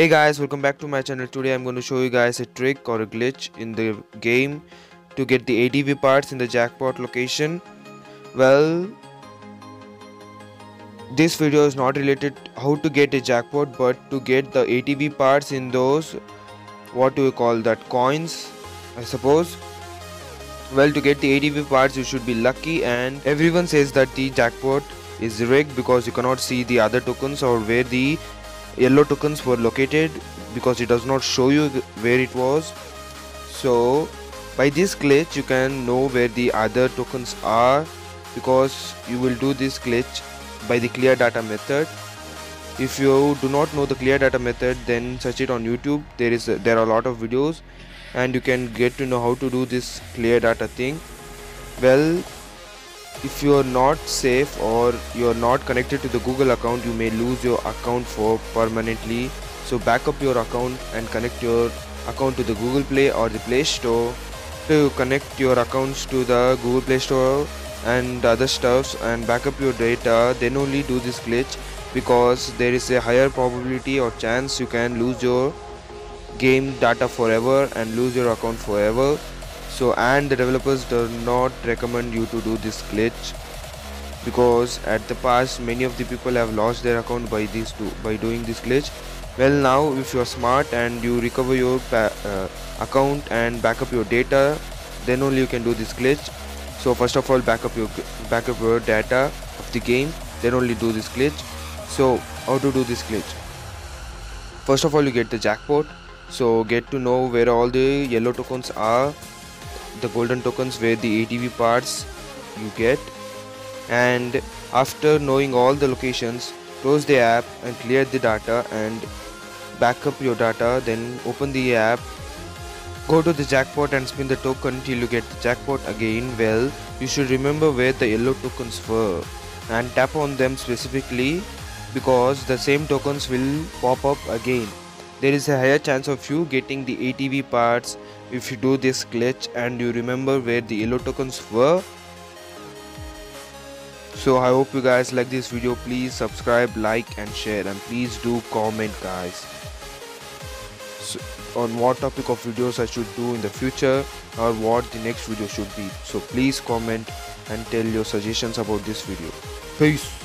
Hey guys, welcome back to my channel. Today I'm going to show you guys a trick or a glitch in the game to get the ATV parts in the jackpot location. Well, this video is not related how to get a jackpot, but to get the ATV parts in those, what do you call that, coins, I suppose. Well, to get the ATV parts you should be lucky, and everyone says that the jackpot is rigged because you cannot see the other tokens or where the yellow tokens were located, because it does not show you where it was. So by this glitch you can know where the other tokens are, because you will do this glitch by the clear data method. If you do not know the clear data method, then search it on YouTube. There are a lot of videos and you can get to know how to do this clear data thing. Well, if you are not safe or you are not connected to the Google account, you may lose your account for permanently. So back up your account and connect your account to the Google Play or the Play Store. To connect your accounts to the Google Play Store and other stuffs and back up your data, then only do this glitch, because there is a higher probability or chance you can lose your game data forever and lose your account forever. So, and the developers do not recommend you to do this glitch, because at the past many of the people have lost their account by doing this glitch. Well, now if you are smart and you recover your account and back up your data, then only you can do this glitch. So first of all, back up your data of the game, then only do this glitch. So how to do this glitch? First of all, you get the jackpot. So get to know where all the yellow tokens are, the golden tokens where the ATV parts you get. And after knowing all the locations, close the app and clear the data and back up your data. Then open the app, go to the jackpot and spin the token till you get the jackpot again. Well, you should remember where the yellow tokens were and tap on them specifically, because the same tokens will pop up again. There is a higher chance of you getting the ATV parts if you do this glitch and you remember where the yellow tokens were. So I hope you guys like this video. Please subscribe, like and share, and please do comment guys on what topic of videos I should do in the future or what the next video should be. So please comment and tell your suggestions about this video. Peace.